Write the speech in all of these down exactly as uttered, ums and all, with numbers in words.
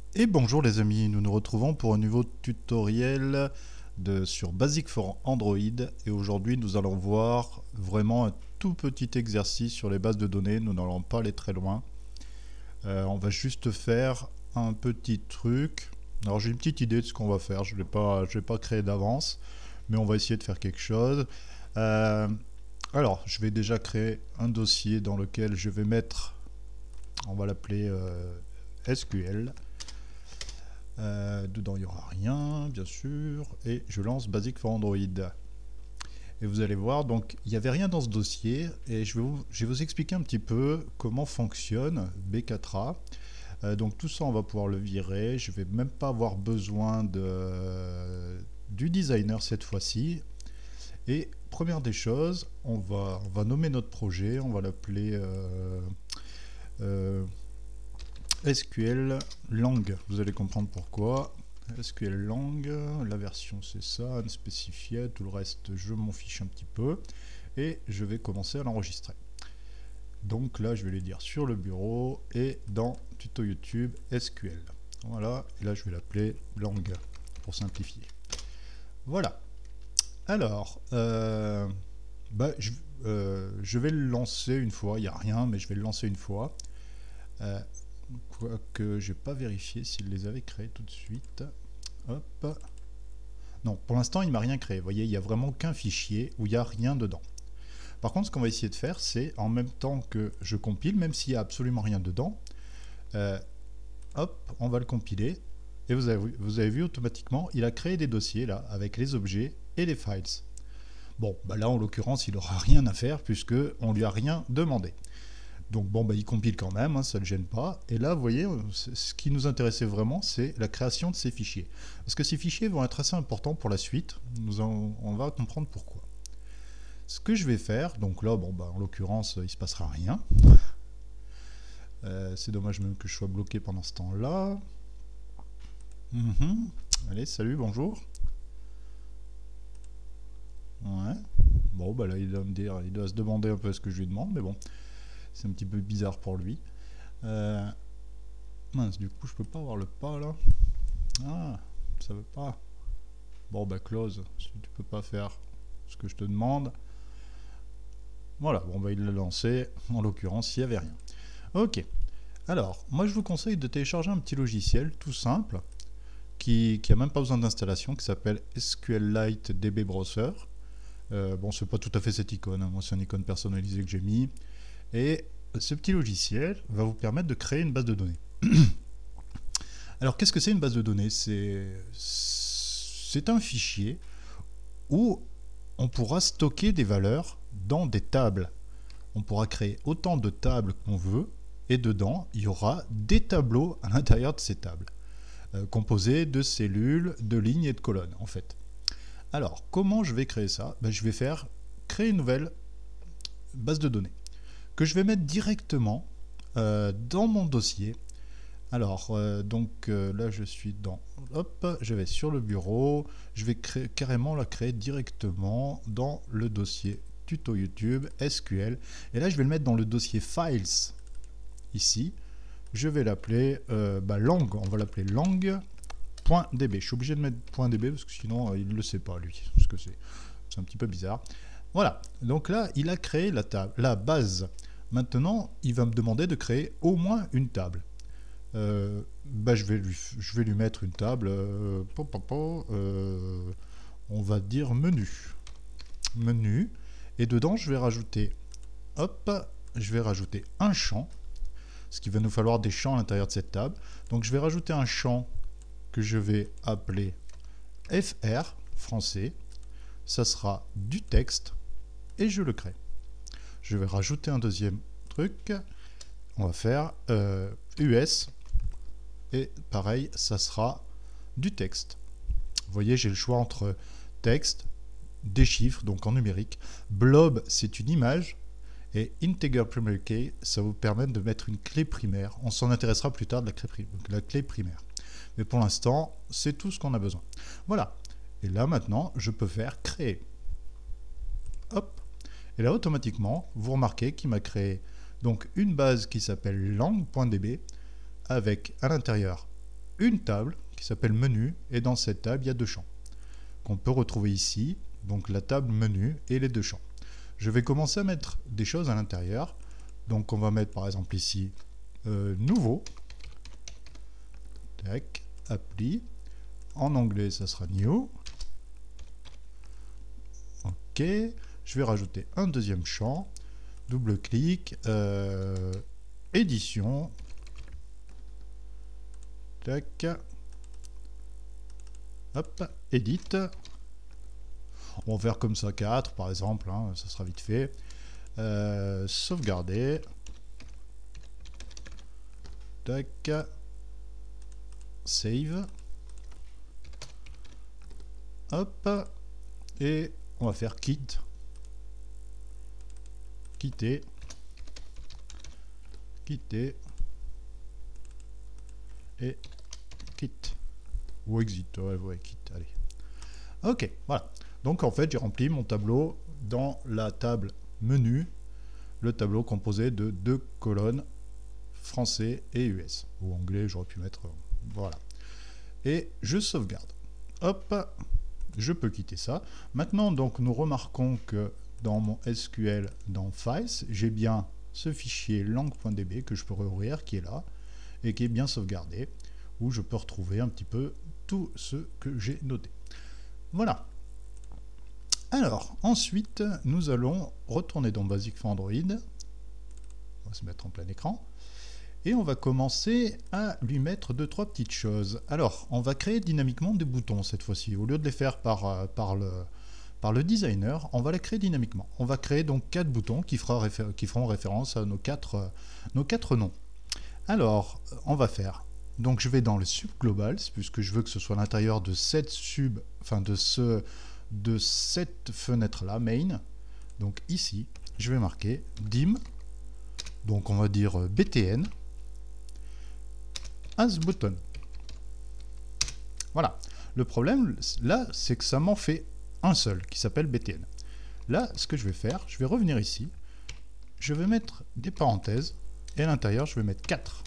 Et bonjour les amis, nous nous retrouvons pour un nouveau tutoriel de, sur Basic for Android et aujourd'hui nous allons voir vraiment un tout petit exercice sur les bases de données, nous n'allons pas aller très loin. Euh, on va juste faire un petit truc. Alors j'ai une petite idée de ce qu'on va faire, je ne l'ai pas, je l'ai pas créé d'avance, mais on va essayer de faire quelque chose. Euh, alors je vais déjà créer un dossier dans lequel je vais mettre, on va l'appeler euh, S Q L. Euh, dedans il n'y aura rien bien sûr et je lance Basic for Android et vous allez voir donc il n'y avait rien dans ce dossier et je vais vous, je vais vous expliquer un petit peu comment fonctionne B quatre A. Euh, donc tout ça on va pouvoir le virer, je vais même pas avoir besoin de, du designer cette fois-ci. Et première des choses, on va, on va nommer notre projet, on va l'appeler euh, euh, S Q L Lang, vous allez comprendre pourquoi. S Q L Lang, la version c'est ça, unspecified, tout le reste je m'en fiche un petit peu. Et je vais commencer à l'enregistrer. Donc là je vais lui dire sur le bureau et dans tuto YouTube S Q L. Voilà, et là je vais l'appeler Lang pour simplifier. Voilà. Alors, euh, bah, je, euh, je vais le lancer une fois, il n'y a rien, mais je vais le lancer une fois. Euh, Quoique je n'ai pas vérifié s'il les avait créés tout de suite. Hop. Non, pour l'instant il ne m'a rien créé. Vous voyez, il n'y a vraiment qu'un fichier où il n'y a rien dedans. Par contre, ce qu'on va essayer de faire, c'est en même temps que je compile, même s'il n'y a absolument rien dedans, euh, hop, on va le compiler. Et vous avez, vous avez vu automatiquement, il a créé des dossiers là, avec les objets et les files. Bon, bah là en l'occurrence, il n'aura rien à faire puisque on lui a rien demandé. Donc bon, bah, il compile quand même, hein, ça ne le gêne pas. Et là, vous voyez, ce qui nous intéressait vraiment, c'est la création de ces fichiers. Parce que ces fichiers vont être assez importants pour la suite. Nous en, on va comprendre pourquoi. Ce que je vais faire, donc là, bon, bah, en l'occurrence, il ne se passera rien. Euh, c'est dommage même que je sois bloqué pendant ce temps-là. Mmh. Allez, salut, bonjour. Ouais. Bon, bah là, il doit me dire, il doit se demander un peu ce que je lui demande, mais bon. C'est un petit peu bizarre pour lui. Euh, mince, du coup, je peux pas avoir le pas là. Ah, ça veut pas. Bon, bah, close. Si tu peux pas faire ce que je te demande. Voilà, bon, bah, il l'a lancé. En l'occurrence, il n'y avait rien. Ok. Alors, moi, je vous conseille de télécharger un petit logiciel tout simple qui n'a même pas besoin d'installation, qui s'appelle SQLite D B Browser. Euh, bon, c'est pas tout à fait cette icône. Hein. Moi, c'est une icône personnalisée que j'ai mis. Et ce petit logiciel va vous permettre de créer une base de données. Alors qu'est-ce que c'est une base de données? C'est un fichier où on pourra stocker des valeurs dans des tables. On pourra créer autant de tables qu'on veut et dedans il y aura des tableaux à l'intérieur de ces tables, euh, composés de cellules, de lignes et de colonnes en fait. Alors comment je vais créer ça? Ben, je vais faire créer une nouvelle base de données que je vais mettre directement euh, dans mon dossier. Alors, euh, donc euh, là, je suis dans... Hop, je vais sur le bureau. Je vais créer, carrément la créer directement dans le dossier tuto YouTube, S Q L. Et là, je vais le mettre dans le dossier Files, ici. Je vais l'appeler euh, bah, lang. On va l'appeler lang.db. Je suis obligé de mettre .db parce que sinon, euh, il ne le sait pas, lui. Parce que c'est un petit peu bizarre. Voilà. Donc là, il a créé la, table, la base. Maintenant, il va me demander de créer au moins une table. Euh, bah, je, vais lui, je vais lui mettre une table. Euh, po, po, po, euh, on va dire menu. Menu. Et dedans, je vais rajouter, hop, je vais rajouter un champ. Ce qui va nous falloir des champs à l'intérieur de cette table. Donc, je vais rajouter un champ que je vais appeler F R, français. Ça sera du texte. Et je le crée. Je vais rajouter un deuxième truc. On va faire euh, U S. Et pareil, ça sera du texte. Vous voyez, j'ai le choix entre texte, des chiffres, donc en numérique. Blob, c'est une image. Et integer primary key, ça vous permet de mettre une clé primaire. On s'en intéressera plus tard de la clé, la clé primaire. Mais pour l'instant, c'est tout ce qu'on a besoin. Voilà. Et là, maintenant, je peux faire créer. Hop. Et là, automatiquement, vous remarquez qu'il m'a créé donc une base qui s'appelle lang.db avec à l'intérieur une table qui s'appelle menu, et dans cette table, il y a deux champs qu'on peut retrouver ici, donc la table menu et les deux champs. Je vais commencer à mettre des choses à l'intérieur, donc on va mettre par exemple ici euh, nouveau, tac, appli, en anglais ça sera new, ok, je vais rajouter un deuxième champ, double-clic, euh, édition, tac, hop, edit, on va faire comme ça quatre par exemple, hein, ça sera vite fait, euh, sauvegarder, tac, save, hop, et on va faire quitte, quitter, quitter, et quitte, ou exit, ouais, ouais, quitte, allez. Ok, voilà. Donc en fait, j'ai rempli mon tableau dans la table menu, le tableau composé de deux colonnes, français et U S, ou anglais, j'aurais pu mettre, voilà. Et je sauvegarde. Hop, je peux quitter ça. Maintenant, donc, nous remarquons que dans mon S Q L, dans Files, j'ai bien ce fichier lang.db que je peux rouvrir, qui est là, et qui est bien sauvegardé, où je peux retrouver un petit peu tout ce que j'ai noté. Voilà. Alors, ensuite, nous allons retourner dans Basic for Android. On va se mettre en plein écran. Et on va commencer à lui mettre deux, trois petites choses. Alors, on va créer dynamiquement des boutons cette fois-ci. Au lieu de les faire par, par, le, par le designer, on va les créer dynamiquement. On va créer donc quatre boutons qui, fera réfé- qui feront référence à nos quatre, nos quatre noms. Alors, on va faire... Donc, je vais dans le sub global, puisque je veux que ce soit à l'intérieur de cette sub, enfin de, ce, de cette fenêtre-là, main. Donc ici, je vais marquer dim, donc on va dire btn, as button. Voilà. Le problème, là, c'est que ça m'en fait un seul, qui s'appelle btn. Là, ce que je vais faire, je vais revenir ici, je vais mettre des parenthèses, et à l'intérieur, je vais mettre quatre.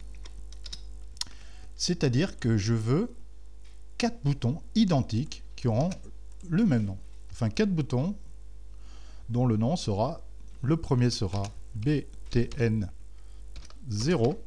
C'est-à-dire que je veux quatre boutons identiques qui auront le même nom. Enfin, quatre boutons dont le nom sera, le premier sera btn zéro,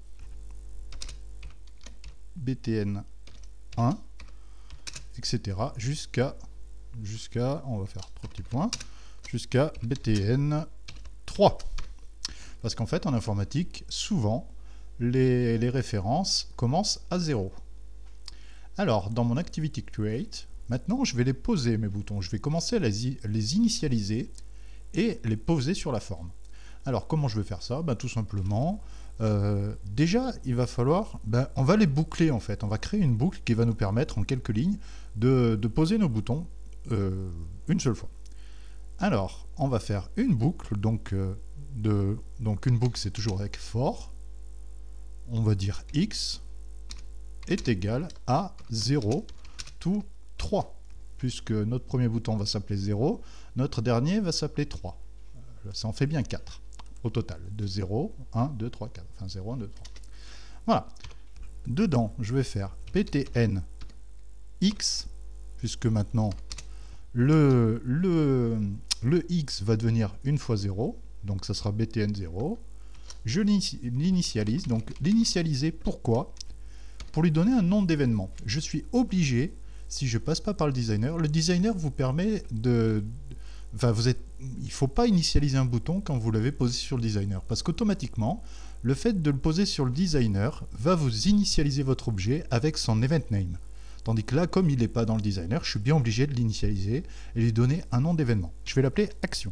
btn un, et cetera jusqu'à, jusqu'à, on va faire trois petits points, jusqu'à btn trois. Parce qu'en fait, en informatique, souvent, les, les références commencent à zéro. Alors, dans mon Activity Create, maintenant, je vais les poser, mes boutons. Je vais commencer à les, les initialiser et les poser sur la forme. Alors, comment je vais faire ça? Ben, tout simplement, euh, déjà, il va falloir... Ben, on va les boucler, en fait. On va créer une boucle qui va nous permettre, en quelques lignes, de, de poser nos boutons euh, une seule fois. Alors, on va faire une boucle. Donc, euh, de, donc une boucle, c'est toujours avec for. On va dire x est égal à zéro to trois, puisque notre premier bouton va s'appeler zéro, notre dernier va s'appeler trois. Ça en fait bien quatre au total, de zéro, un, deux, trois, quatre, enfin zéro, un, deux, trois. Voilà. Dedans, je vais faire btn x, puisque maintenant le, le, le x va devenir une fois zéro, donc ça sera btn zéro. Je l'initialise, donc l'initialiser, pourquoi? Pour lui donner un nom d'événement. Je suis obligé, si je passe pas par le designer, le designer vous permet de... Enfin, vous êtes, il ne faut pas initialiser un bouton quand vous l'avez posé sur le designer, parce qu'automatiquement, le fait de le poser sur le designer va vous initialiser votre objet avec son event name. Tandis que là, comme il n'est pas dans le designer, je suis bien obligé de l'initialiser et lui donner un nom d'événement. Je vais l'appeler action.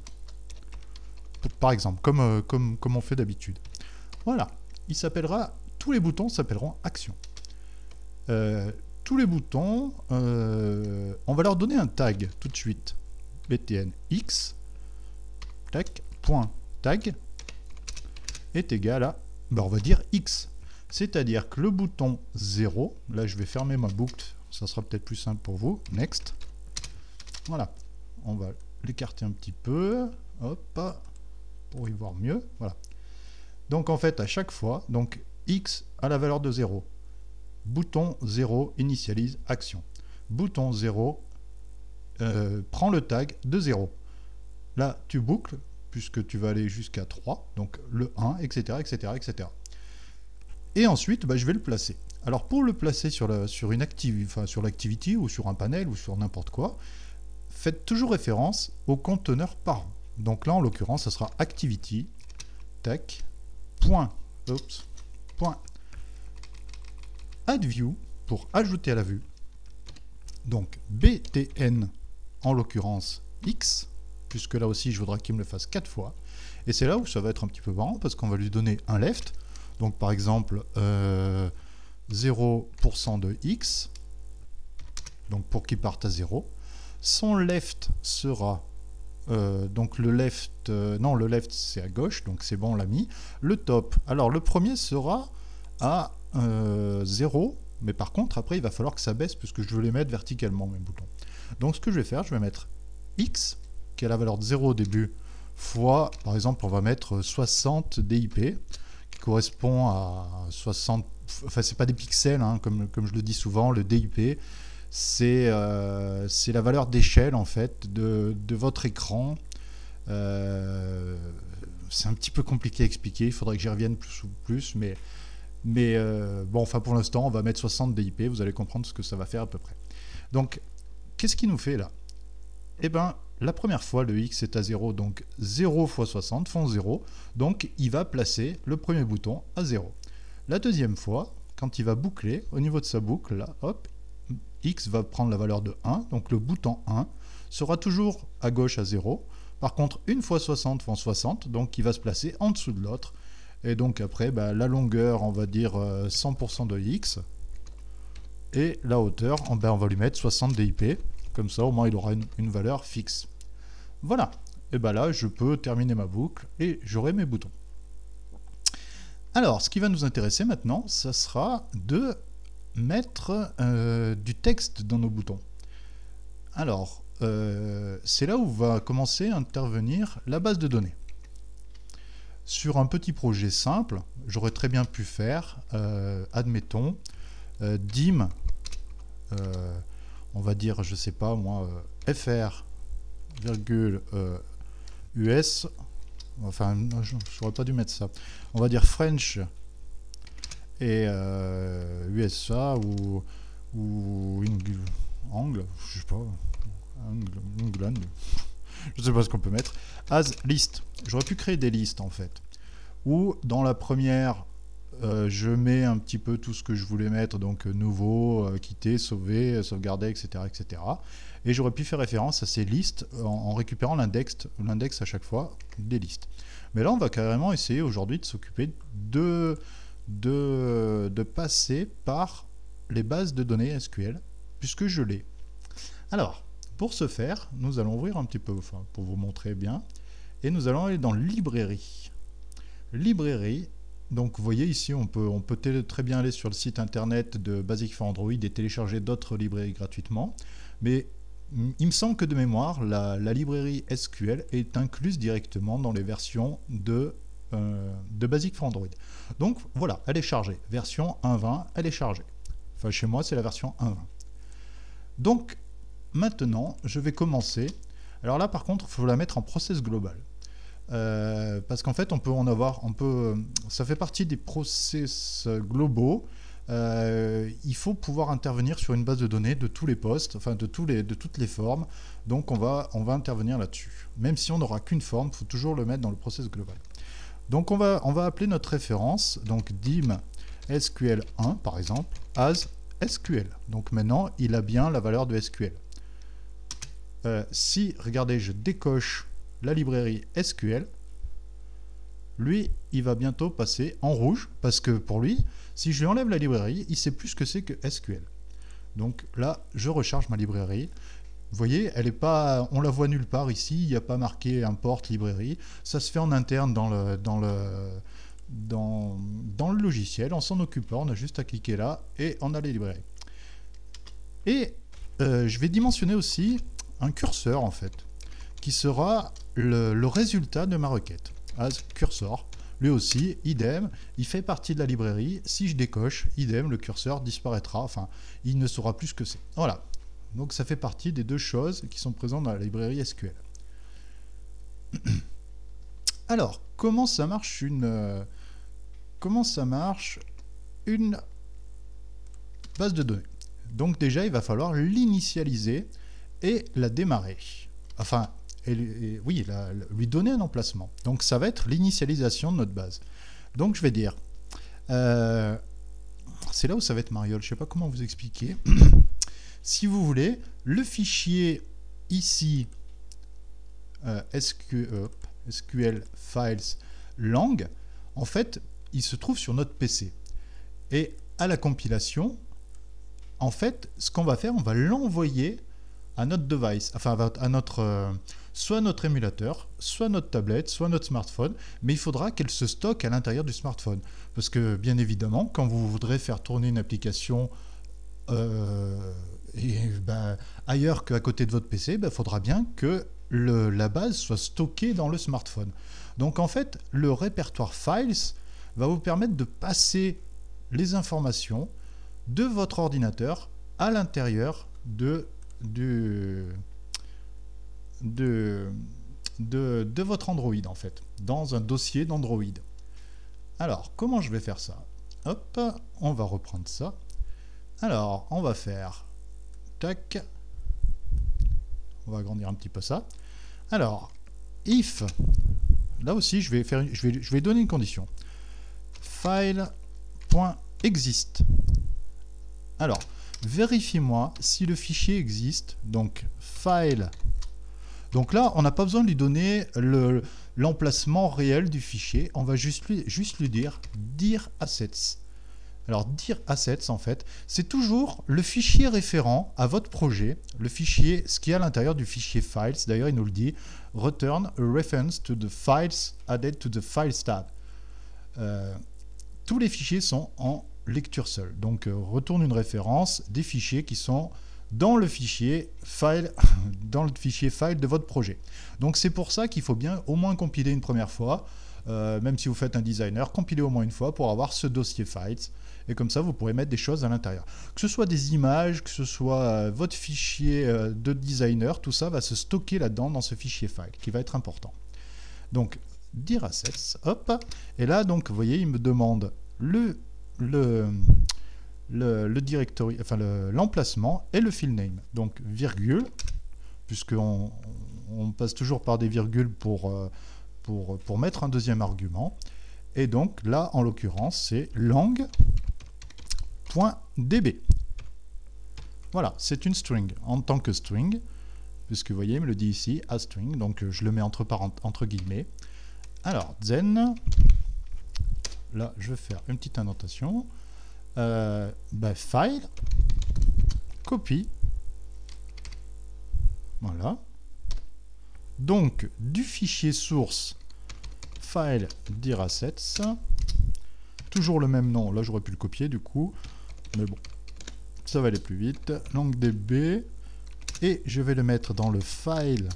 Par exemple, comme, euh, comme, comme on fait d'habitude. Voilà, il s'appellera, tous les boutons s'appelleront action. Euh, tous les boutons, euh, on va leur donner un tag tout de suite. btn x, tac, point tag est égal à, ben on va dire x. C'est-à-dire que le bouton zéro, là je vais fermer ma boucle, ça sera peut-être plus simple pour vous, next. Voilà, on va l'écarter un petit peu, hop, pour y voir mieux, voilà. Donc en fait, à chaque fois, donc x a la valeur de zéro, bouton zéro initialise action. Bouton zéro euh, prend le tag de zéro. Là, tu boucles, puisque tu vas aller jusqu'à trois, donc le un, et cetera, et cetera, et cetera. Et ensuite, bah, je vais le placer. Alors, pour le placer sur, la, sur une activity, enfin, sur l'activity, ou sur un panel, ou sur n'importe quoi, faites toujours référence au conteneur parent. Donc là, en l'occurrence, ça sera activity, tac, point, oops, point, add view, pour ajouter à la vue. Donc, btn, en l'occurrence, x, puisque là aussi, je voudrais qu'il me le fasse quatre fois. Et c'est là où ça va être un petit peu marrant, parce qu'on va lui donner un left. Donc, par exemple, euh, zéro pour cent de x, donc pour qu'il parte à zéro. Son left sera, euh, donc le left, euh, non, le left c'est à gauche, donc c'est bon, on l'a mis. Le top, alors le premier sera à euh, zéro, mais par contre, après, il va falloir que ça baisse, puisque je veux les mettre verticalement, mes boutons. Donc, ce que je vais faire, je vais mettre x, qui a la valeur de zéro au début, fois, par exemple, on va mettre soixante D I P, qui correspond à soixante, enfin, c'est pas des pixels, hein, comme, comme je le dis souvent, le D I P, c'est euh, c'est la valeur d'échelle, en fait, de, de votre écran. Euh, c'est un petit peu compliqué à expliquer, il faudrait que j'y revienne plus ou plus, mais, mais euh, bon, enfin, pour l'instant, on va mettre soixante D I P, vous allez comprendre ce que ça va faire à peu près. Donc, qu'est-ce qu'il nous fait là? Eh bien, la première fois, le x est à zéro, donc zéro fois soixante font zéro, donc il va placer le premier bouton à zéro. La deuxième fois, quand il va boucler, au niveau de sa boucle, là, hop, x va prendre la valeur de un, donc le bouton un sera toujours à gauche à zéro. Par contre, une fois soixante font soixante, donc il va se placer en dessous de l'autre. Et donc après, bah, la longueur, on va dire cent pour cent de x, et la hauteur, ben, on va lui mettre soixante D I P. Comme ça, au moins, il aura une, une valeur fixe. Voilà. Et bien là, je peux terminer ma boucle et j'aurai mes boutons. Alors, ce qui va nous intéresser maintenant, ça sera de mettre euh, du texte dans nos boutons. Alors, euh, c'est là où va commencer à intervenir la base de données. Sur un petit projet simple, j'aurais très bien pu faire, euh, admettons, euh, dim, euh, on va dire, je sais pas moi, euh, fr, virgule, euh, us, enfin, je n'aurais pas dû mettre ça. On va dire French et euh, U S A ou, ou Angle, je sais pas, England, je sais pas ce qu'on peut mettre, as list. J'aurais pu créer des listes en fait, où dans la première, Euh, je mets un petit peu tout ce que je voulais mettre, donc euh, nouveau, euh, quitter, sauver, euh, sauvegarder, et cetera, et cetera. Et j'aurais pu faire référence à ces listes en, en récupérant l'index, l'index à chaque fois des listes. Mais là, on va carrément essayer aujourd'hui de s'occuper de, de, de passer par les bases de données S Q L, puisque je l'ai. Alors, pour ce faire, nous allons ouvrir un petit peu, enfin, pour vous montrer bien, et nous allons aller dans librairie. Librairie. Donc vous voyez ici, on peut, on peut très bien aller sur le site internet de Basic for Android et télécharger d'autres librairies gratuitement. Mais il me semble que de mémoire, la, la librairie S Q L est incluse directement dans les versions de, euh, de Basic for Android. Donc voilà, elle est chargée. Version un point vingt, elle est chargée. Enfin chez moi, c'est la version un point vingt. Donc maintenant, je vais commencer. Alors là par contre, il faut la mettre en process global. Euh, parce qu'en fait on peut en avoir, on peut, ça fait partie des process globaux. Euh, il faut pouvoir intervenir sur une base de données de tous les postes, enfin de, tous les, de toutes les formes. Donc on va, on va intervenir là-dessus. Même si on n'aura qu'une forme, il faut toujours le mettre dans le process global. Donc on va, on va appeler notre référence, donc dim S Q L un par exemple, as S Q L. Donc maintenant il a bien la valeur de S Q L. Euh, si, regardez, je décoche la librairie S Q L, lui, il va bientôt passer en rouge, parce que pour lui, si je lui enlève la librairie, il sait plus ce que c'est que S Q L. Donc là, je recharge ma librairie. Vous voyez, elle est pas, on la voit nulle part ici, il n'y a pas marqué import librairie. Ça se fait en interne dans le, dans le, dans, dans le logiciel, on s'en occupe pas, on a juste à cliquer là et on a les librairies. Et euh, je vais dimensionner aussi un curseur en fait, qui sera le, le résultat de ma requête. As cursor. lui aussi, idem, il fait partie de la librairie. Si je décoche, idem, le curseur disparaîtra. Enfin, il ne saura plus ce que c'est. Voilà. Donc ça fait partie des deux choses qui sont présentes dans la librairie S Q L. Alors, comment ça marche une euh, comment ça marche une base de données? Donc déjà, il va falloir l'initialiser et la démarrer. Enfin, et, et, oui, la, lui donner un emplacement. Donc ça va être l'initialisation de notre base. Donc je vais dire, euh, c'est là où ça va être mariole, je ne sais pas comment vous expliquer. Si vous voulez, le fichier ici, euh, S Q, euh, S Q L Files Lang, en fait, il se trouve sur notre P C. Et à la compilation, en fait, ce qu'on va faire, on va l'envoyer à notre device, enfin à notre, euh, soit notre émulateur, soit notre tablette, soit notre smartphone, mais il faudra qu'elle se stocke à l'intérieur du smartphone. Parce que, bien évidemment, quand vous voudrez faire tourner une application euh, et, ben, ailleurs qu'à côté de votre P C, il ben, faudra bien que le, la base soit stockée dans le smartphone. Donc en fait, le répertoire Files va vous permettre de passer les informations de votre ordinateur à l'intérieur de, de, de, de, de votre Android, en fait, dans un dossier d'Android. Alors, comment je vais faire ça? Hop, on va reprendre ça. Alors, on va faire tac. On va agrandir un petit peu ça. Alors, if, là aussi, je vais, faire, je vais, je vais donner une condition. File.exist. Alors, vérifie-moi si le fichier existe. Donc, file. Donc là, on n'a pas besoin de lui donner le, l'emplacement réel du fichier. On va juste lui, juste lui dire dir assets. Alors, dir assets, en fait, c'est toujours le fichier référent à votre projet, le fichier, ce qui est à l'intérieur du fichier files. D'ailleurs, il nous le dit, return a reference to the files added to the files tab. Euh, tous les fichiers sont en lecture seule. Donc, euh, retourne une référence des fichiers qui sont dans le fichier file, dans le fichier file de votre projet. Donc, c'est pour ça qu'il faut bien au moins compiler une première fois. Euh, même si vous faites un designer, compilez au moins une fois pour avoir ce dossier files. Et comme ça, vous pourrez mettre des choses à l'intérieur. Que ce soit des images, que ce soit euh, votre fichier euh, de designer, tout ça va se stocker là-dedans dans ce fichier file, qui va être important. Donc, dir assets, hop. Et là, donc, vous voyez, il me demande le, le, le, le directory, enfin l'emplacement et le file name. Donc, virgule, puisqu'on on passe toujours par des virgules pour... Euh, Pour, pour mettre un deuxième argument. Et donc là, en l'occurrence, c'est lang.db. Voilà, c'est une string. En tant que string, puisque vous voyez, il me le dit ici, a string, donc je le mets entre, entre guillemets. Alors, then, là, je vais faire une petite annotation. Euh, bah, file, copie. Voilà. Donc, du fichier source file dir assets, toujours le même nom, là j'aurais pu le copier du coup, mais bon, ça va aller plus vite, langdb, et je vais le mettre dans le file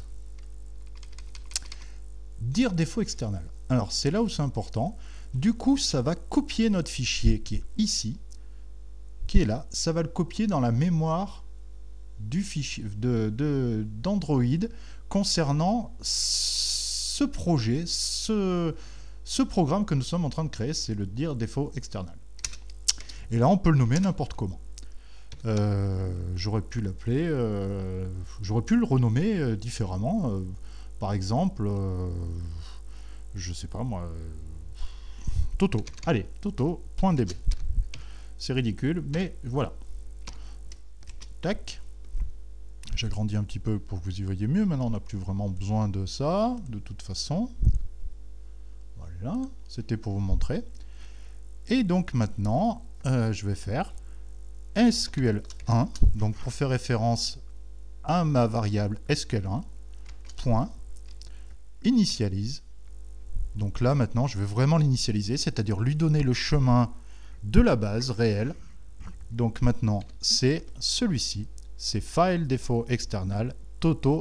dir défaut external. Alors c'est là où c'est important, du coup ça va copier notre fichier qui est ici, qui est là, ça va le copier dans la mémoire du fichier de, de, d'Android concernant ce projet, ce, ce programme que nous sommes en train de créer, c'est le dir défaut external. Et là, on peut le nommer n'importe comment. Euh, j'aurais pu l'appeler, euh, j'aurais pu le renommer euh, différemment. Euh, par exemple, euh, je sais pas moi, euh, Toto. Allez, Toto.db. C'est ridicule, mais voilà. Tac. J'agrandis un petit peu pour que vous y voyez mieux. Maintenant, on n'a plus vraiment besoin de ça, de toute façon. Voilà, c'était pour vous montrer. Et donc maintenant, euh, je vais faire S Q L un, donc pour faire référence à ma variable S Q L un, point, initialise. Donc là, maintenant, je vais vraiment l'initialiser, c'est-à-dire lui donner le chemin de la base réelle. Donc maintenant, c'est celui-ci. C'est file défaut external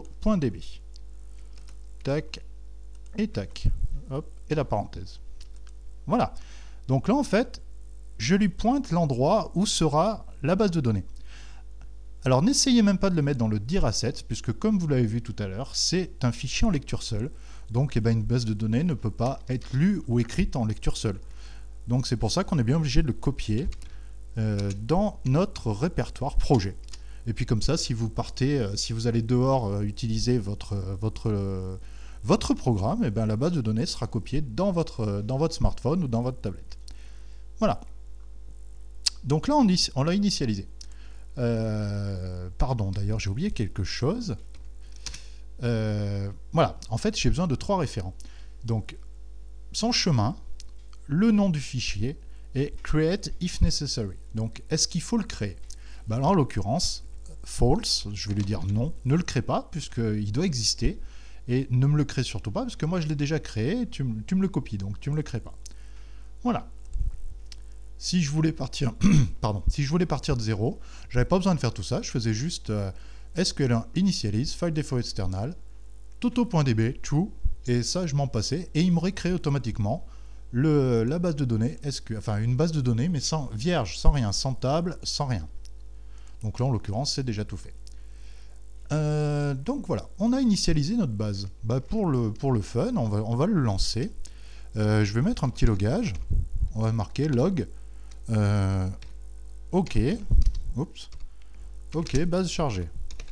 toto.db. Tac et tac. Hop, et la parenthèse. Voilà. Donc là, en fait, je lui pointe l'endroit où sera la base de données. Alors n'essayez même pas de le mettre dans le dir asset, puisque comme vous l'avez vu tout à l'heure, c'est un fichier en lecture seule. Donc eh ben, une base de données ne peut pas être lue ou écrite en lecture seule. Donc c'est pour ça qu'on est bien obligé de le copier euh, dans notre répertoire projet. Et puis comme ça, si vous partez, euh, si vous allez dehors euh, utiliser votre, votre, euh, votre programme, eh ben, la base de données sera copiée dans votre, euh, dans votre smartphone ou dans votre tablette. Voilà. Donc là, on, on l'a initialisé. Euh, pardon, d'ailleurs, j'ai oublié quelque chose. Euh, voilà, en fait, j'ai besoin de trois référents. Donc, son chemin, le nom du fichier et create if necessary. Donc, est-ce qu'il faut le créer? Ben alors, en l'occurrence, false, je vais lui dire non, ne le crée pas, puisqu'il doit exister, et ne me le crée surtout pas, parce que moi, je l'ai déjà créé, tu, tu me le copies, donc tu ne me le crées pas. Voilà. Si je voulais partir, pardon, si je voulais partir de zéro, j'avais pas besoin de faire tout ça. Je faisais juste euh, S Q L un initialize, file default external, toto.db, true, et ça je m'en passais, et il m'aurait créé automatiquement le, la base de données, S Q L, enfin une base de données, mais sans vierge, sans rien, sans table, sans rien. Donc là en l'occurrence c'est déjà tout fait. Euh, donc voilà, on a initialisé notre base. Bah, pour, le, pour le fun, on va, on va le lancer. Euh, je vais mettre un petit logage. On va marquer log. Euh, ok, oups, ok, base chargée.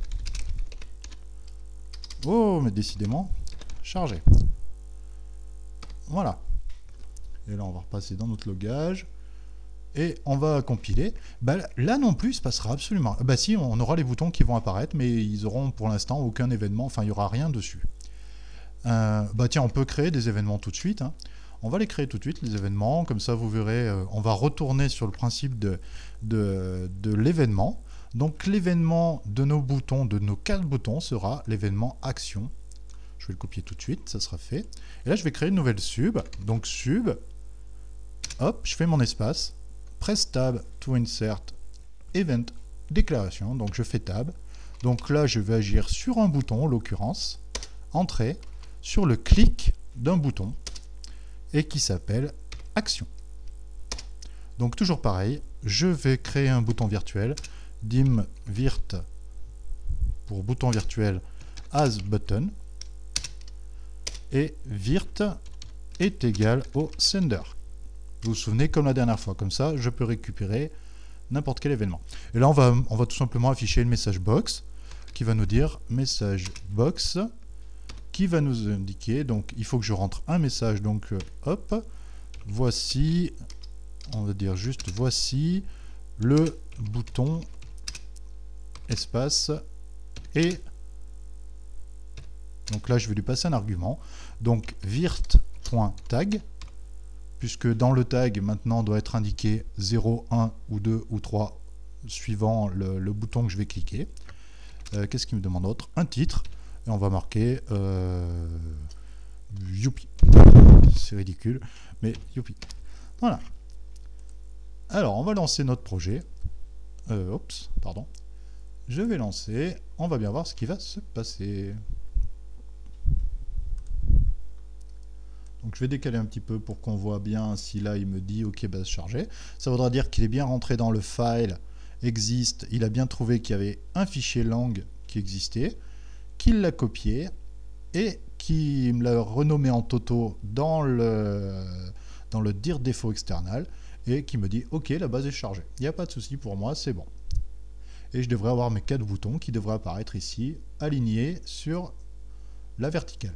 Oh, mais décidément, chargé. Voilà. Et là, on va repasser dans notre logage. Et on va compiler. Bah, là non plus, il se passera absolument. Bah si, on aura les boutons qui vont apparaître, mais ils auront pour l'instant aucun événement. Enfin, il n'y aura rien dessus. Euh, bah tiens, on peut créer des événements tout de suite. Hein. On va les créer tout de suite, les événements, comme ça vous verrez, euh, on va retourner sur le principe de, de, de l'événement. Donc l'événement de nos boutons, de nos quatre boutons, sera l'événement action. Je vais le copier tout de suite, ça sera fait. Et là je vais créer une nouvelle sub, donc sub, hop, je fais mon espace, press tab to insert event déclaration, donc je fais tab. Donc là je vais agir sur un bouton, en l'occurrence, entrer, sur le clic d'un bouton, et qui s'appelle action. Donc toujours pareil, je vais créer un bouton virtuel, dim virt pour bouton virtuel as button, et virt est égal au sender. Vous vous souvenez comme la dernière fois, comme ça je peux récupérer n'importe quel événement. Et là on va, on va tout simplement afficher une message box qui va nous dire message box, qui va nous indiquer, donc il faut que je rentre un message, donc euh, hop, voici, on va dire juste voici le bouton espace et donc là je vais lui passer un argument, donc virt.tag, puisque dans le tag maintenant doit être indiqué zéro, un ou deux ou trois suivant le, le bouton que je vais cliquer. Euh, qu'est-ce qu'il me demande d'autre? Un titre. Et on va marquer euh, youpi. C'est ridicule, mais youpi. Voilà. Alors, on va lancer notre projet. Euh, oups, pardon. Je vais lancer. On va bien voir ce qui va se passer. Donc, je vais décaler un petit peu pour qu'on voit bien si là, il me dit OK, base chargée. Ça voudra dire qu'il est bien rentré dans le file existe. Il a bien trouvé qu'il y avait un fichier lang qui existait, qu'il l'a copié et qui me l'a renommé en Toto dans le, dans le dir défaut external et qui me dit OK, la base est chargée. Il n'y a pas de souci pour moi, c'est bon. Et je devrais avoir mes quatre boutons qui devraient apparaître ici, alignés sur la verticale.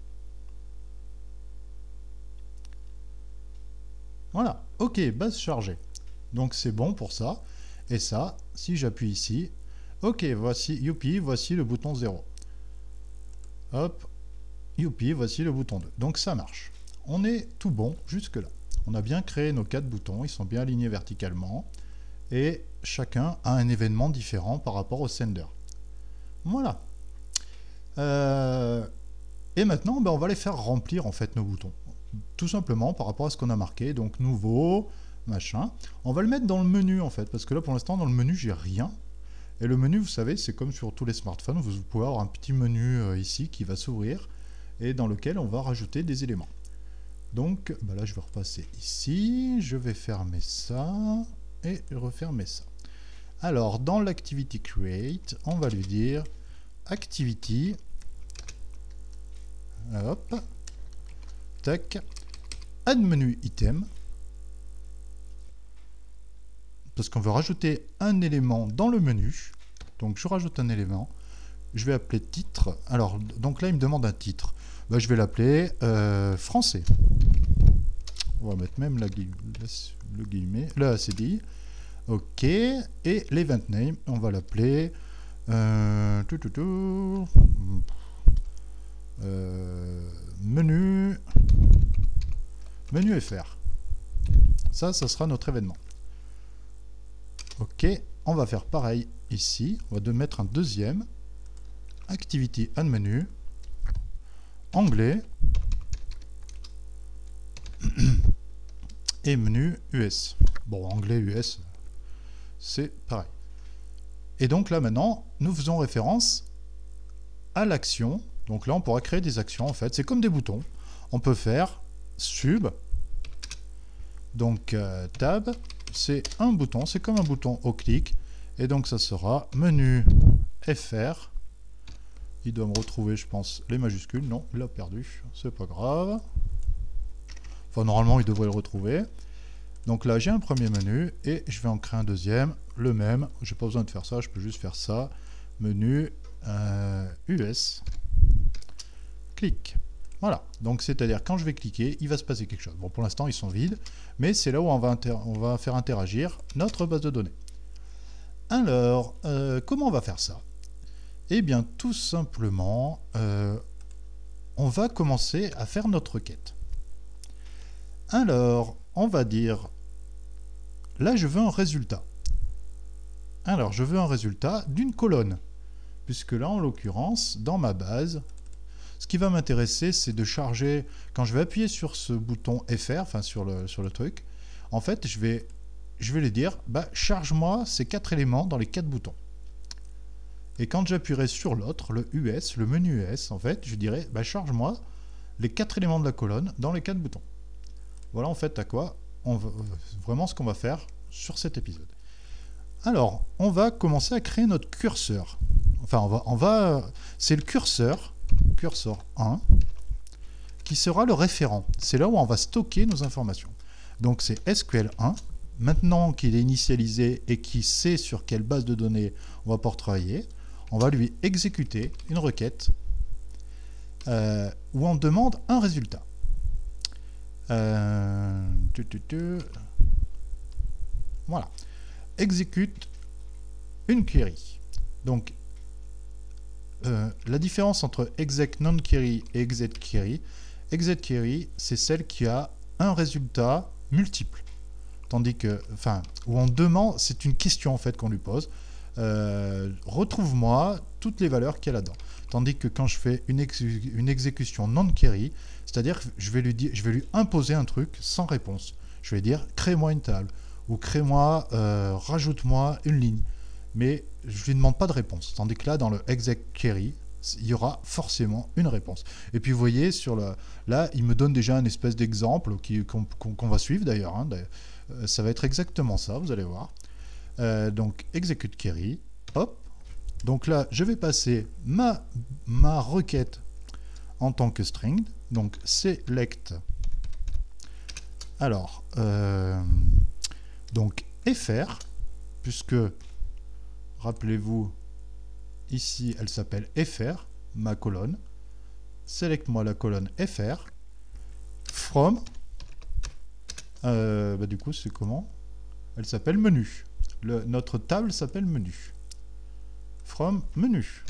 Voilà, OK, base chargée. Donc c'est bon pour ça. Et ça, si j'appuie ici, OK, voici youpi, voici le bouton zéro. Hop, youpi, voici le bouton deux. Donc ça marche. On est tout bon jusque là. On a bien créé nos quatre boutons, ils sont bien alignés verticalement. Et chacun a un événement différent par rapport au sender. Voilà. Euh, et maintenant, ben, on va les faire remplir en fait nos boutons. Tout simplement par rapport à ce qu'on a marqué. Donc nouveau, machin. On va le mettre dans le menu en fait, parce que là pour l'instant dans le menu j'ai rien. Et le menu, vous savez, c'est comme sur tous les smartphones, vous pouvez avoir un petit menu euh, ici qui va s'ouvrir et dans lequel on va rajouter des éléments. Donc bah là je vais repasser ici, je vais fermer ça et refermer ça. Alors dans l'activity create, on va lui dire activity, hop, tac, add menu item, parce qu'on veut rajouter un élément dans le menu. Donc je rajoute un élément, je vais appeler titre. Alors donc là il me demande un titre, bah, je vais l'appeler euh, français. On va mettre même la, le guillemet, la C D I. Ok, et l'event name, on va l'appeler euh, tout, tout, tout, euh, menu menu F R. Ça, ça sera notre événement. Ok, on va faire pareil ici. On va de mettre un deuxième activity add menu anglais et menu U S. Bon, anglais U S, c'est pareil. Et donc là maintenant, nous faisons référence à l'action. Donc là, on pourra créer des actions en fait. C'est comme des boutons. On peut faire sub. Donc euh, tab, c'est un bouton. C'est comme un bouton au clic. Et donc ça sera menu F R. Il doit me retrouver, je pense, les majuscules. Non, il l'a perdu. C'est pas grave. Enfin, normalement, il devrait le retrouver. Donc là, j'ai un premier menu et je vais en créer un deuxième, le même. Je n'ai pas besoin de faire ça, je peux juste faire ça. Menu euh, U S. Clic. Voilà. Donc, c'est-à-dire, quand je vais cliquer, il va se passer quelque chose. Bon, pour l'instant, ils sont vides, mais c'est là où on va, on va faire interagir notre base de données. Alors, euh, comment on va faire ça? Eh bien, tout simplement, euh, on va commencer à faire notre requête. Alors, on va dire, là je veux un résultat. Alors, je veux un résultat d'une colonne. Puisque là, en l'occurrence, dans ma base, ce qui va m'intéresser, c'est de charger, quand je vais appuyer sur ce bouton F R, enfin sur le, sur le truc, en fait, je vais, je vais lui dire, bah, charge-moi ces quatre éléments dans les quatre boutons. Et quand j'appuierai sur l'autre, le U S, le menu U S, en fait, je dirais, bah, charge-moi les quatre éléments de la colonne dans les quatre boutons. Voilà en fait à quoi on va, vraiment ce qu'on va faire sur cet épisode. Alors, on va commencer à créer notre curseur. Enfin, on va, on va c'est le curseur, curseur un, qui sera le référent. C'est là où on va stocker nos informations. Donc c'est S Q L un. Maintenant qu'il est initialisé et qu'il sait sur quelle base de données on va pouvoir travailler, on va lui exécuter une requête euh, où on demande un résultat. Euh, tu, tu, tu. Voilà. Exécute une query. Donc, euh, la différence entre exec non-query et exec query, exec query, c'est celle qui a un résultat multiple. Tandis que, enfin, où on demande, c'est une question en fait qu'on lui pose. Euh, retrouve-moi toutes les valeurs qu'il y a là-dedans. Tandis que quand je fais une, ex une exécution non-query, c'est-à-dire que je vais lui dire, je vais lui imposer un truc sans réponse. Je vais dire crée-moi une table ou crée-moi, euh, rajoute-moi une ligne. Mais je lui demande pas de réponse. Tandis que là, dans le exec query, il y aura forcément une réponse. Et puis vous voyez, sur le, là, il me donne déjà un espèce d'exemple qu'on qu'on, qu'on va suivre d'ailleurs. Hein, euh, ça va être exactement ça, vous allez voir. Euh, donc execute query, hop. Donc là, je vais passer ma, ma requête en tant que string. Donc select. Alors, euh, donc fr, puisque, rappelez-vous, ici, elle s'appelle fr, ma colonne. Select-moi la colonne fr. From, euh, bah du coup, c'est comment? Elle s'appelle menu. Le, notre table s'appelle menu. From menu.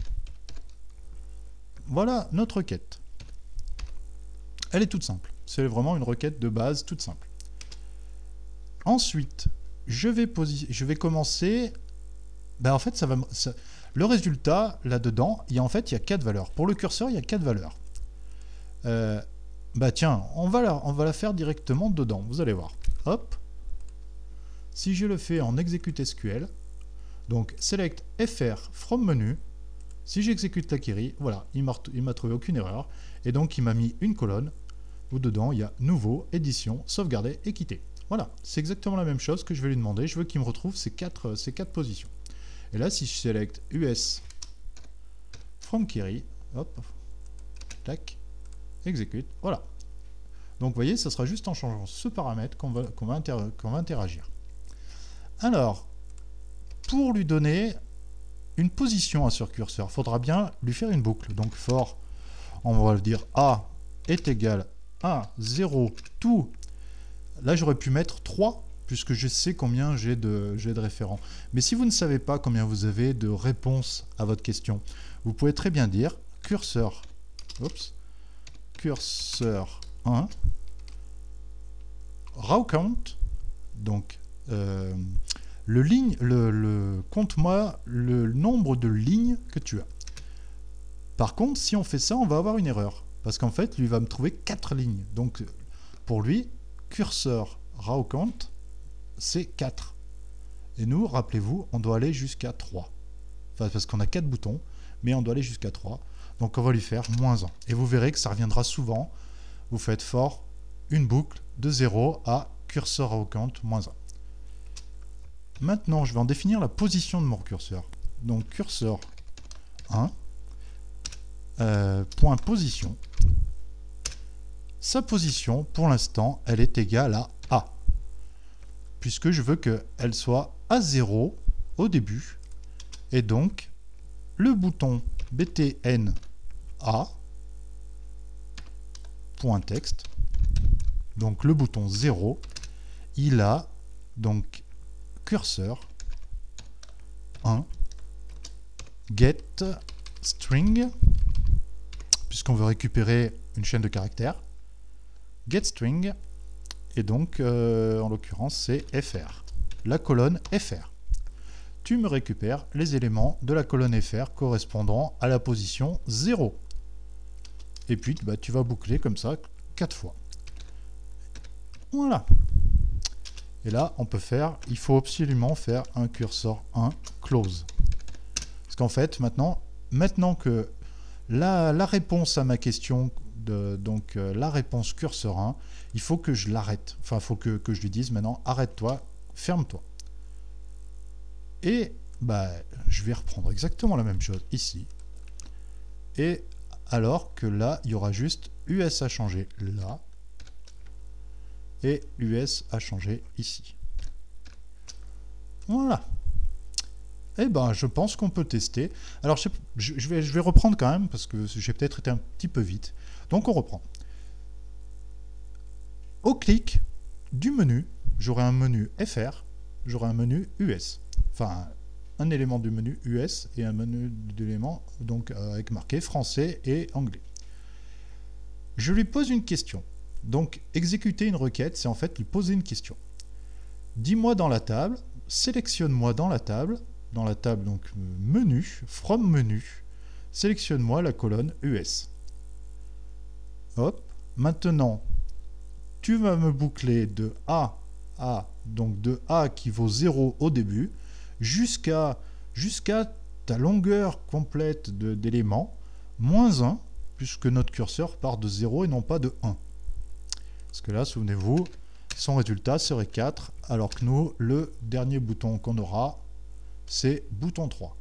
Voilà notre requête. Elle est toute simple. C'est vraiment une requête de base toute simple. Ensuite, je vais, je vais commencer. Ben en fait, ça va, ça, le résultat là-dedans, il y a, en fait, il y a quatre valeurs. Pour le curseur, il y a quatre valeurs. Euh, bah tiens, on va, la, on va la faire directement dedans. Vous allez voir. Hop. Si je le fais en execute S Q L, donc select fr from menu, si j'exécute la query, voilà, il m'a trouvé aucune erreur, et donc il m'a mis une colonne où dedans il y a nouveau, édition, sauvegarder et quitter. Voilà, c'est exactement la même chose que je vais lui demander. Je veux qu'il me retrouve ces quatre, ces quatre positions. Et là, si je sélecte U S from query, hop, tac, exécute, voilà. Donc vous voyez, ça sera juste en changeant ce paramètre qu'on va, qu'on va, inter qu'on va interagir. Alors, pour lui donner une position à ce curseur, il faudra bien lui faire une boucle. Donc for, on va le dire A est égal à zéro, tout. Là, j'aurais pu mettre trois, puisque je sais combien j'ai de, j'ai de référents. Mais si vous ne savez pas combien vous avez de réponses à votre question, vous pouvez très bien dire curseur, oups, curseur un, raw count, donc euh, le ligne, le, le, compte-moi le nombre de lignes que tu as. Par contre, si on fait ça, on va avoir une erreur, parce qu'en fait, lui va me trouver quatre lignes. Donc, pour lui, curseur raw count, c'est quatre. Et nous, rappelez-vous, on doit aller jusqu'à trois. Enfin, parce qu'on a quatre boutons, mais on doit aller jusqu'à trois. Donc, on va lui faire moins un. Et vous verrez que ça reviendra souvent. Vous faites for une boucle de zéro à curseur raw count moins un. Maintenant, je vais en définir la position de mon curseur. Donc, curseur un, euh, point position. Sa position, pour l'instant, elle est égale à A. Puisque je veux qu'elle soit à zéro au début. Et donc, le bouton btn A, point texte, donc le bouton zéro, il a donc curseur un, get string, puisqu'on veut récupérer une chaîne de caractères, get string, et donc euh, en l'occurrence c'est fr, la colonne fr. Tu me récupères les éléments de la colonne fr correspondant à la position zéro. Et puis bah, tu vas boucler comme ça quatre fois. Voilà. Et là, on peut faire, il faut absolument faire un curseur un close. Parce qu'en fait, maintenant, maintenant que la, la réponse à ma question, de, donc euh, la réponse curseur un, il faut que je l'arrête. Enfin, il faut que, que je lui dise maintenant, arrête-toi, ferme-toi. Et bah, je vais reprendre exactement la même chose ici. Et alors que là, il y aura juste U S à changer là. Et U S a changé ici. Voilà. Eh ben, je pense qu'on peut tester. Alors, je, je, vais, je vais reprendre quand même, parce que j'ai peut-être été un petit peu vite. Donc, on reprend. Au clic du menu, j'aurai un menu F R, j'aurai un menu U S. Enfin, un élément du menu U S et un menu d'éléments, donc avec marqué français et anglais. Je lui pose une question. Donc, exécuter une requête, c'est en fait lui poser une question. Dis-moi dans la table, sélectionne-moi dans la table, dans la table donc menu, from menu, sélectionne-moi la colonne U S. Hop, maintenant, tu vas me boucler de A à, donc de A qui vaut zéro au début, jusqu'à jusqu'à ta longueur complète d'éléments, moins un, puisque notre curseur part de zéro et non pas de un. Parce que là, souvenez-vous, son résultat serait quatre, alors que nous, le dernier bouton qu'on aura, c'est bouton trois.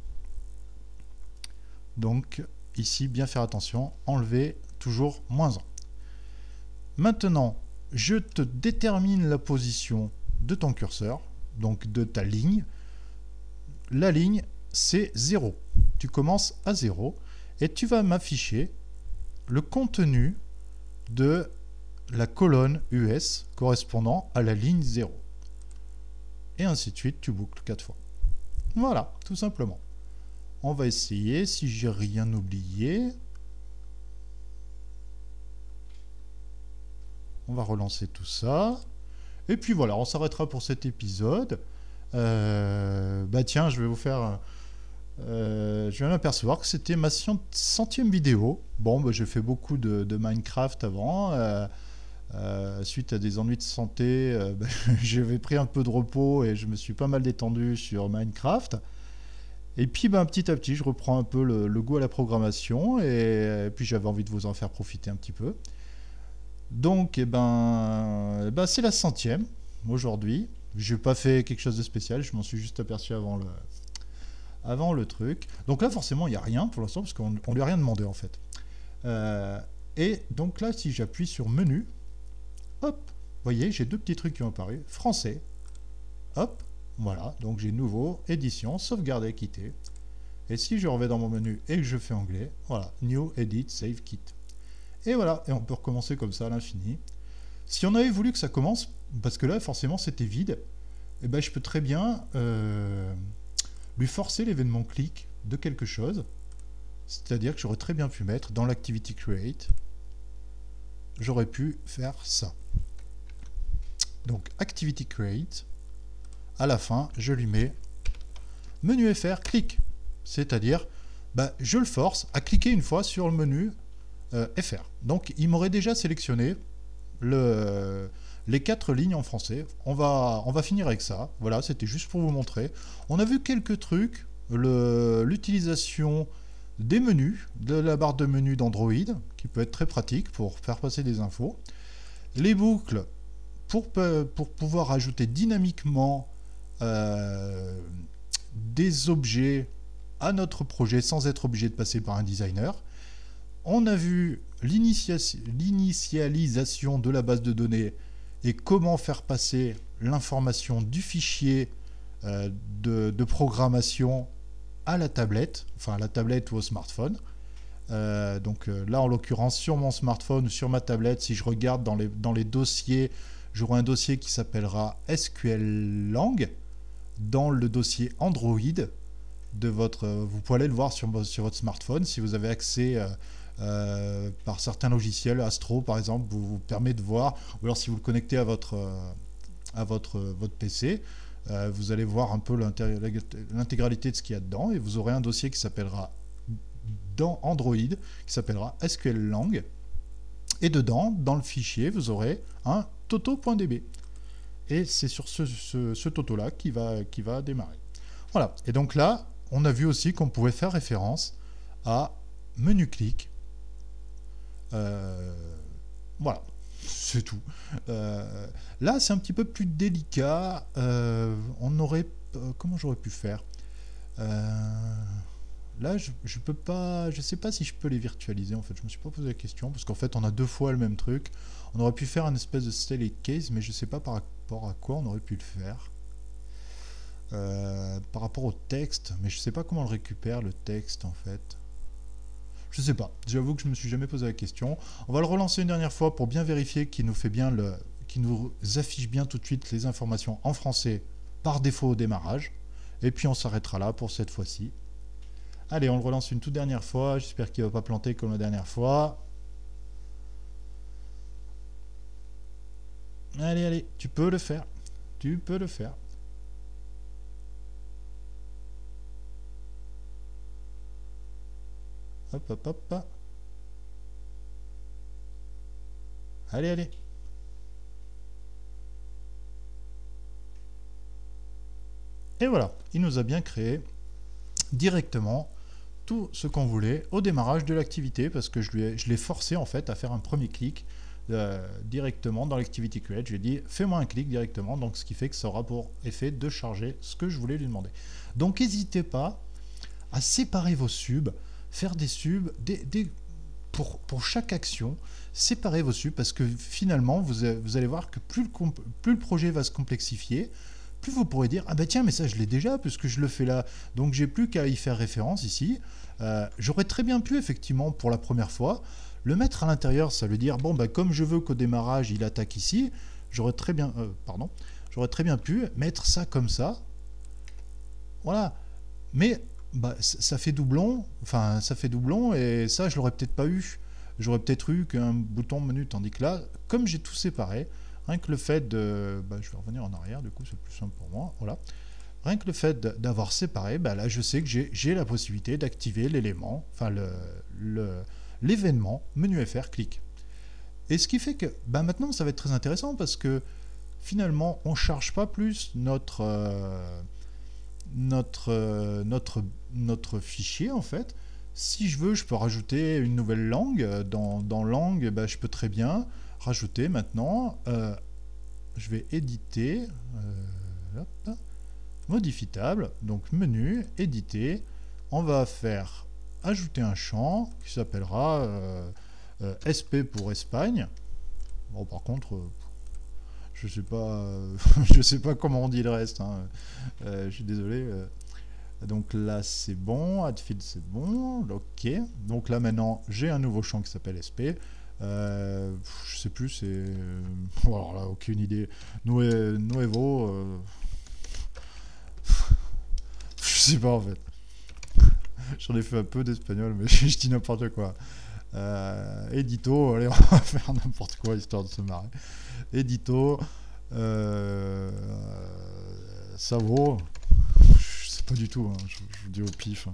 Donc, ici, bien faire attention, enlever toujours moins un. Maintenant, je te détermine la position de ton curseur, donc de ta ligne. La ligne, c'est zéro. Tu commences à zéro et tu vas m'afficher le contenu de la colonne U S correspondant à la ligne zéro. Et ainsi de suite, tu boucles quatre fois. Voilà, tout simplement. On va essayer, si j'ai rien oublié. On va relancer tout ça. Et puis voilà, on s'arrêtera pour cet épisode. Euh, bah tiens, je vais vous faire... Euh, je viens d'apercevoir que c'était ma centième vidéo. Bon, bah, j'ai fait beaucoup de, de Minecraft avant. Euh, euh, suite à des ennuis de santé, euh, bah, j'avais pris un peu de repos et je me suis pas mal détendu sur Minecraft. Et puis bah, petit à petit, je reprends un peu le, le goût à la programmation et, et puis j'avais envie de vous en faire profiter un petit peu. Donc, eh ben, eh ben c'est la centième aujourd'hui. Je n'ai pas fait quelque chose de spécial, je m'en suis juste aperçu avant le, avant le truc. Donc là, forcément, il n'y a rien pour l'instant, parce qu'on ne lui a rien demandé en fait. Euh, et donc là, si j'appuie sur menu, hop, vous voyez, j'ai deux petits trucs qui ont apparu. Français, hop, voilà, donc j'ai nouveau, édition, sauvegarder, quitter. Et si je reviens dans mon menu et que je fais anglais, voilà, new, edit, save, quit. Et voilà, et on peut recommencer comme ça à l'infini. Si on avait voulu que ça commence, parce que là, forcément, c'était vide, eh ben, je peux très bien euh, lui forcer l'événement click de quelque chose. C'est-à-dire que j'aurais très bien pu mettre dans l'activity create, j'aurais pu faire ça. Donc, activity create, à la fin, je lui mets menu F R, clic. C'est-à-dire, bah, je le force à cliquer une fois sur le menu euh, F R. Donc, il m'aurait déjà sélectionné le, les quatre lignes en français. On va, on va finir avec ça. Voilà, c'était juste pour vous montrer. On a vu quelques trucs. L'utilisation des menus, de la barre de menu d'Android, qui peut être très pratique pour faire passer des infos. Les boucles, pour, pour pouvoir ajouter dynamiquement euh, des objets à notre projet sans être obligé de passer par un designer. On a vu l'initialisation de la base de données et comment faire passer l'information du fichier euh, de, de programmation à la tablette, enfin à la tablette ou au smartphone. Euh, donc euh, là en l'occurrence sur mon smartphone ou sur ma tablette, si je regarde dans les, dans les dossiers, j'aurai un dossier qui s'appellera S Q L Lang. Dans le dossier Android de votre, vous pouvez aller le voir sur, sur votre smartphone si vous avez accès euh, euh, par certains logiciels. Astro par exemple vous, vous permet de voir, ou alors si vous le connectez à votre, euh, à votre, votre P C, euh, vous allez voir un peu l'intégralité de ce qu'il y a dedans et vous aurez un dossier qui s'appellera dans Android qui s'appellera S Q L Lang et dedans dans le fichier vous aurez un toto.db. Et c'est sur ce, ce, ce toto-là qui va, qui va démarrer. Voilà. Et donc là, on a vu aussi qu'on pouvait faire référence à menu clic. Euh, voilà, c'est tout. Euh, là, c'est un petit peu plus délicat. Euh, on aurait... Euh, comment j'aurais pu faire euh, Là, je, je peux pas... Je sais pas si je peux les virtualiser, en fait. Je me suis pas posé la question, parce qu'en fait, on a deux fois le même truc. On aurait pu faire un espèce de stellate case, mais je sais pas par rapport à quoi on aurait pu le faire. Euh, par rapport au texte, mais je sais pas comment on le récupère, le texte, en fait. Je sais pas. J'avoue que je me suis jamais posé la question. On va le relancer une dernière fois pour bien vérifier qu'il nous fait bien le... qu'il nous affiche bien tout de suite les informations en français par défaut au démarrage. Et puis on s'arrêtera là pour cette fois-ci. Allez, on le relance une toute dernière fois. J'espère qu'il ne va pas planter comme la dernière fois. Allez, allez, tu peux le faire. Tu peux le faire. Hop, hop, hop. Allez, allez. Et voilà, il nous a bien créé directement tout ce qu'on voulait au démarrage de l'activité, parce que je lui je l'ai forcé en fait à faire un premier clic euh, directement dans l'activity create. Je lui ai dit fais-moi un clic directement, donc ce qui fait que ça aura pour effet de charger ce que je voulais lui demander. Donc n'hésitez pas à séparer vos subs, faire des subs des, des, pour, pour chaque action, séparez vos subs, parce que finalement vous, vous allez voir que plus le, plus le projet va se complexifier, plus vous pourrez dire ah bah tiens mais ça je l'ai déjà puisque je le fais là, donc j'ai plus qu'à y faire référence ici. Euh, j'aurais très bien pu effectivement pour la première fois le mettre à l'intérieur, ça veut dire bon bah comme je veux qu'au démarrage il attaque ici, j'aurais très bien euh, pardon j'aurais très bien pu mettre ça comme ça, voilà, mais bah, ça fait doublon, enfin ça fait doublon et ça je l'aurais peut-être pas eu, j'aurais peut-être eu qu'un bouton menu, tandis que là comme j'ai tout séparé, rien que le fait de... Bah, je vais revenir en arrière, du coup, c'est plus simple pour moi. Voilà. Rien que le fait d'avoir séparé, bah, là, je sais que j'ai la possibilité d'activer l'élément, enfin, l'événement, le, menu F R, clic. Et ce qui fait que, bah, maintenant, ça va être très intéressant parce que, finalement, on ne charge pas plus notre, euh, notre, euh, notre, notre fichier, en fait. Si je veux, je peux rajouter une nouvelle langue. Dans, dans langue, bah, je peux très bien... rajouter maintenant. Euh, je vais éditer. Euh, hop, modifie table. Donc menu, éditer. On va faire ajouter un champ qui s'appellera euh, euh, S P pour Espagne. Bon, par contre, euh, je sais pas, euh, je sais pas comment on dit le reste. Hein. Euh, je suis désolé. Euh. Donc là, c'est bon. Add-field, c'est bon. Ok. Donc là, maintenant, j'ai un nouveau champ qui s'appelle S P. Euh, je sais plus, c'est... Bon, alors là, aucune idée. Nue- Nuevo... Euh... Je sais pas, en fait. J'en ai fait un peu d'espagnol, mais je dis n'importe quoi. Euh, édito, allez, on va faire n'importe quoi, histoire de se marrer. Édito... Euh... Ça vaut... Je sais pas du tout, hein. je, je vous dis au pif. Hein.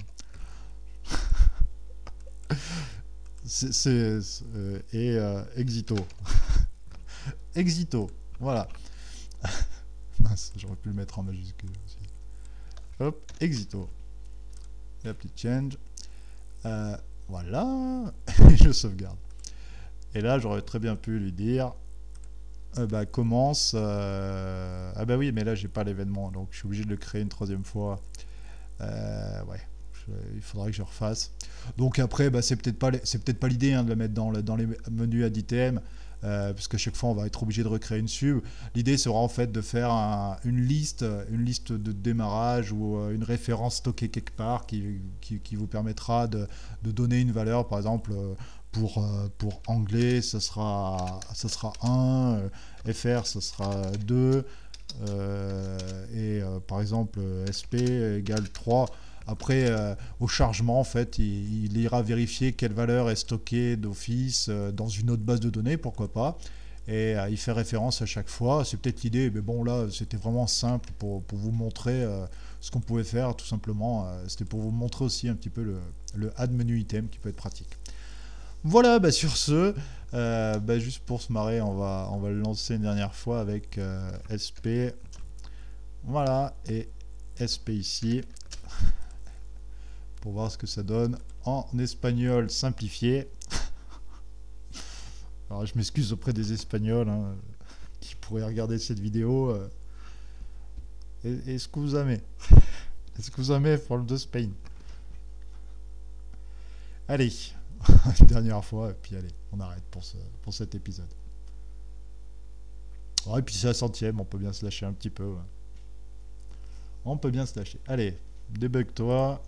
C'est, c'est, euh, et euh, Exito. Exito, voilà. Mince, j'aurais pu le mettre en majuscule aussi. Hop, Exito. L'appli change. Euh, voilà. Et je sauvegarde. Et là, j'aurais très bien pu lui dire euh, bah, commence. Euh... Ah bah oui, mais là, j'ai pas l'événement, donc je suis obligé de le créer une troisième fois. Euh, ouais. Il faudrait que je refasse. Donc après, bah, c'est peut-être pas, c'est peut-être pas l'idée hein, de la mettre dans, le, dans les menus add item, euh, parce qu'à chaque fois on va être obligé de recréer une sub. L'idée sera en fait de faire un, une liste, une liste de démarrage ou euh, une référence stockée quelque part qui, qui, qui vous permettra de, de donner une valeur, par exemple. Pour, euh, pour anglais, ça sera, ça sera un, euh, F R, ça sera deux, euh, et euh, par exemple S P égale trois. Après, euh, au chargement, en fait, il, il ira vérifier quelle valeur est stockée d'office euh, dans une autre base de données, pourquoi pas. Et euh, il fait référence à chaque fois. C'est peut-être l'idée, mais bon, là, c'était vraiment simple pour, pour vous montrer euh, ce qu'on pouvait faire, tout simplement. Euh, c'était pour vous montrer aussi un petit peu le, le add menu item qui peut être pratique. Voilà, bah, sur ce, euh, bah, juste pour se marrer, on va, on va le lancer une dernière fois avec euh, S P. Voilà, et S P ici. Pour voir ce que ça donne en espagnol simplifié. Alors je m'excuse auprès des Espagnols hein, qui pourraient regarder cette vidéo. Euh, Est-ce que vous aimez Est-ce que vous aimez for the Spain? Allez, une dernière fois, et puis allez, on arrête pour, ce, pour cet épisode. Oh, et puis c'est la centième, on peut bien se lâcher un petit peu. Ouais. On peut bien se lâcher. Allez, débug-toi.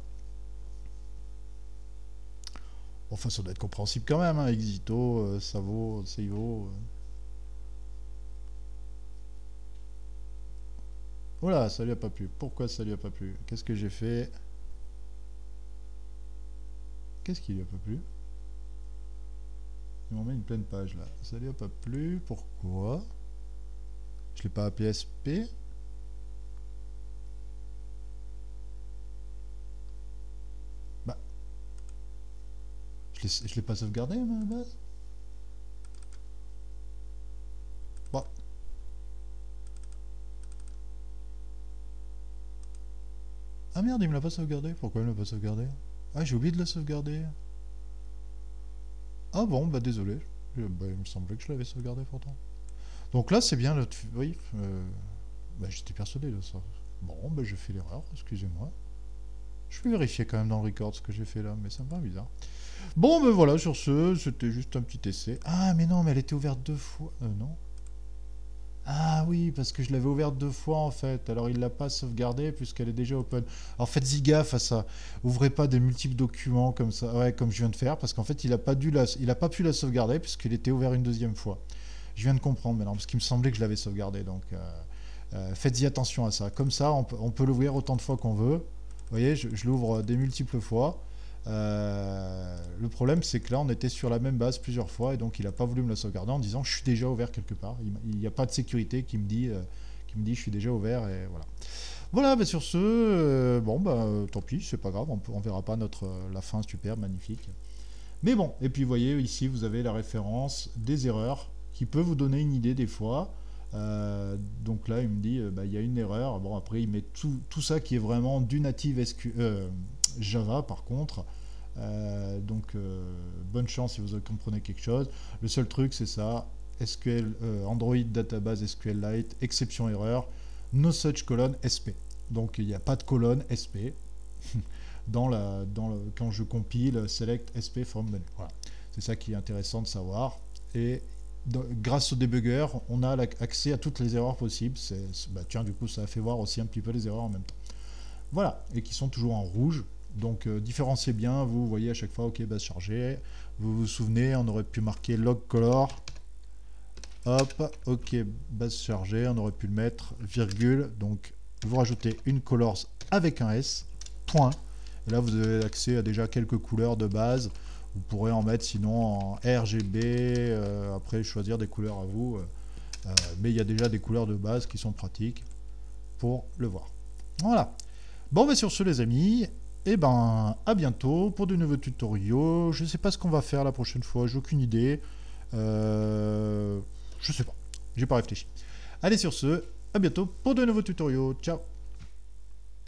Enfin, ça doit être compréhensible quand même, hein. Exito, euh, ça vaut, c'est vaut. Euh. Voilà, ça lui a pas plu. Pourquoi ça lui a pas plu? Qu'est-ce que j'ai fait? Qu'est-ce qui lui a pas plu? Il m'en met une pleine page là. Ça lui a pas plu. Pourquoi? Je l'ai pas appelé S P. Bah. Je l'ai pas sauvegardé à ma base. Bon. Ah merde, il me l'a pas sauvegardé. Pourquoi il me l'a pas sauvegardé? Ah, j'ai oublié de la sauvegarder. Ah bon, bah désolé. Bah, il me semblait que je l'avais sauvegardé pourtant. Donc là, c'est bien. Le oui, euh... bah, j'étais persuadé de ça. Bon, bah j'ai fait l'erreur, excusez-moi. Je vais vérifier quand même dans le record ce que j'ai fait là, mais ça me paraît bizarre. Bon, ben voilà, sur ce, c'était juste un petit essai. Ah, mais non, mais elle était ouverte deux fois. Euh, non. Ah oui, parce que je l'avais ouverte deux fois en fait. Alors il l'a pas sauvegardée puisqu'elle est déjà open. Alors faites-y gaffe à ça. Ouvrez pas des multiples documents comme ça, ouais, comme je viens de faire, parce qu'en fait il a pas dû la, il a pas pu la sauvegarder puisqu'il était ouvert une deuxième fois. Je viens de comprendre maintenant parce qu'il me semblait que je l'avais sauvegardé. Donc euh, euh, faites-y attention à ça. Comme ça, on peut, on peut l'ouvrir autant de fois qu'on veut. Vous voyez, je, je l'ouvre des multiples fois. Euh, le problème, c'est que là, on était sur la même base plusieurs fois et donc il n'a pas voulu me la sauvegarder en disant je suis déjà ouvert quelque part. Il n'y a pas de sécurité qui me dit, euh, qui me dit je suis déjà ouvert et voilà. Voilà, bah sur ce, euh, bon, bah euh, tant pis, c'est pas grave, on, peut, on verra pas notre, euh, la fin super magnifique. Mais bon, et puis vous voyez ici, vous avez la référence des erreurs qui peut vous donner une idée des fois. Euh, donc là, il me dit, euh, bah, il y a une erreur. Bon, après, il met tout, tout ça qui est vraiment du native S Q, euh, Java, par contre. Euh, donc, euh, bonne chance si vous comprenez quelque chose. Le seul truc, c'est ça. S Q L, euh, Android Database S Q L Lite, exception erreur, no such colonne S P. Donc il n'y a pas de colonne S P dans la, dans le, quand je compile select S P from menu. Voilà. C'est ça qui est intéressant de savoir. Et de, grâce au débugger, on a accès à toutes les erreurs possibles. C'est, bah, tiens, du coup, ça a fait voir aussi un petit peu les erreurs en même temps. Voilà, et qui sont toujours en rouge. Donc euh, différenciez bien, vous voyez à chaque fois, ok, base chargée. Vous vous souvenez, on aurait pu marquer log color. Hop, ok, base chargée, on aurait pu le mettre, virgule. Donc vous rajoutez une colors avec un S, point. Et là, vous avez accès à déjà quelques couleurs de base. Vous pourrez en mettre sinon en R G B, euh, après choisir des couleurs à vous. Euh, mais il y a déjà des couleurs de base qui sont pratiques pour le voir. Voilà. Bon, bah sur ce les amis, et ben à bientôt pour de nouveaux tutoriaux. Je ne sais pas ce qu'on va faire la prochaine fois, j'ai aucune idée. Euh, je sais pas, j'ai pas réfléchi. Allez sur ce, à bientôt pour de nouveaux tutoriaux. Ciao.